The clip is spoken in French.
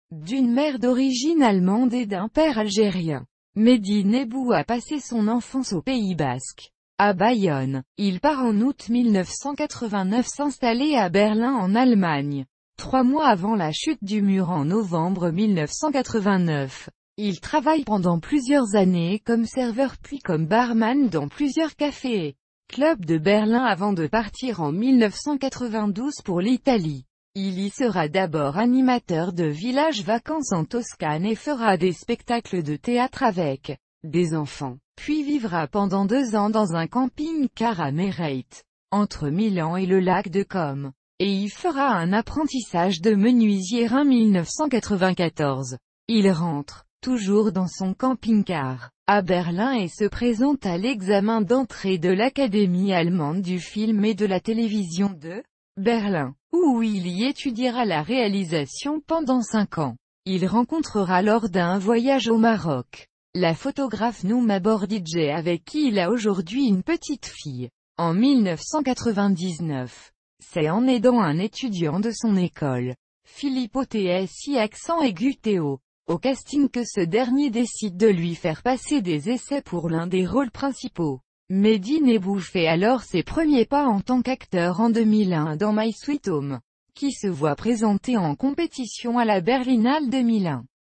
D'une mère d'origine allemande et d'un père algérien, Mehdi Nebou a passé son enfance au Pays Basque. À Bayonne, il part en août 1989 s'installer à Berlin en Allemagne. 3 mois avant la chute du mur en novembre 1989. Il travaille pendant plusieurs années comme serveur puis comme barman dans plusieurs cafés et clubs de Berlin avant de partir en 1992 pour l'Italie. Il y sera d'abord animateur de village vacances en Toscane et fera des spectacles de théâtre avec des enfants, puis vivra pendant 2 ans dans un camping-car à Meerhout, entre Milan et le lac de Comme, et y fera un apprentissage de menuisier en 1994. Il rentre, toujours dans son camping-car, à Berlin et se présente à l'examen d'entrée de l'Académie allemande du film et de la télévision de Berlin, où il y étudiera la réalisation pendant 5 ans. Il rencontrera lors d'un voyage au Maroc la photographe Nouma Bordidje avec qui il a aujourd'hui une petite fille. En 1999, c'est en aidant un étudiant de son école, Filippo TSI accent aigu Théo, au casting que ce dernier décide de lui faire passer des essais pour l'un des rôles principaux. Mehdi Nebou fait alors ses premiers pas en tant qu'acteur en 2001 dans My Sweet Home, qui se voit présenter en compétition à la Berlinale 2001.